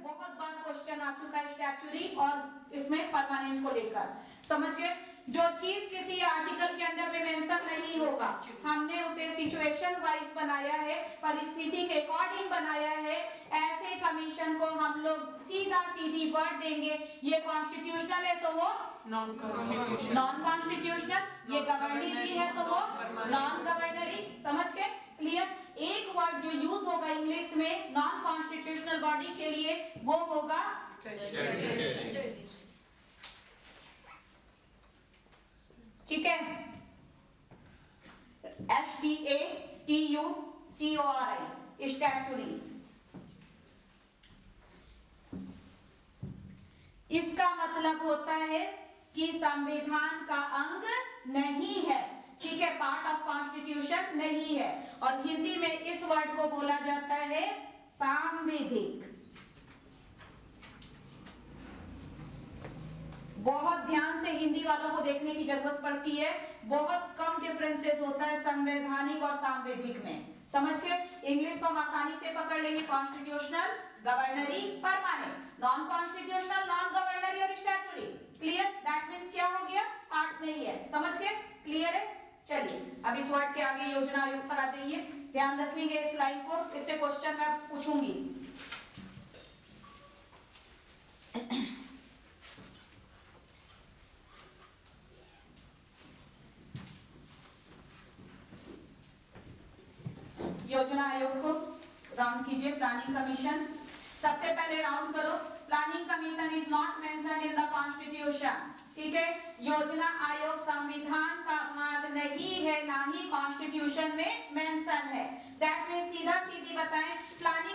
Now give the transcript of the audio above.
बहुत बार क्वेश्चन आ चुका है स्टैट्यूटरी और इसमें परमानेंट को लेकर, समझ गए। जो चीज किसी आर्टिकल के अंदर में मेंशन नहीं होगा, हमने उसे सिचुएशन वाइज बनाया है, परिस्थिति के अकॉर्डिंग बनाया है। ऐसे कमीशन को हम लोग सीधा सीधी वर्ड देंगे, ये कॉन्स्टिट्यूशनल है तो वो नॉन कॉन्स्टिट्यूशनल, ये गवर्नरी है तो वो नॉन गवर्नरी, समझ के क्लियर। एक वर्ड जो यूज होगा इंग्लिश में नॉन कॉन्स्टिट्यूशनल बॉडी के लिए वो होगा स्टैट्यूटरी, ठीक है। STATUTORI statutory. इसका मतलब होता है कि संविधान का अंग नहीं है, ठीक है, पार्ट ऑफ कॉन्स्टिट्यूशन नहीं है। और हिंदी में इस वर्ड को बोला जाता है सांविधिक। बहुत ध्यान से हिंदी वालों को देखने की जरूरत पड़ती है, बहुत कम डिफरेंसेस होता है संवैधानिक और सांविधिक में, समझ के। इंग्लिश को हम आसानी से पकड़ लेंगे, कॉन्स्टिट्यूशनल, गवर्नरी, परमानेंट, नॉन कॉन्स्टिट्यूशनल, नॉन गवर्नरी और स्टैट्यूटरी, क्लियर। दैट मींस क्या हो गया, पार्ट नहीं है, समझ के क्लियर है। चलिए अब इस वर्ड के आगे योजना आयोग पर आते हैं, ध्यान रखेंगे इस लाइन को, इससे क्वेश्चन मैं पूछूंगी। योजना आयोग को राउंड कीजिए, प्लानिंग कमीशन। सबसे पहले राउंड करो, planning commission is not mentioned in the constitution, ठीक है। योजना आयोग संविधान का भाग नहीं है, ना ही कॉन्स्टिट्यूशन में मेंशन है। दैट मींस सीधा सीधी बताएं, प्लानिंग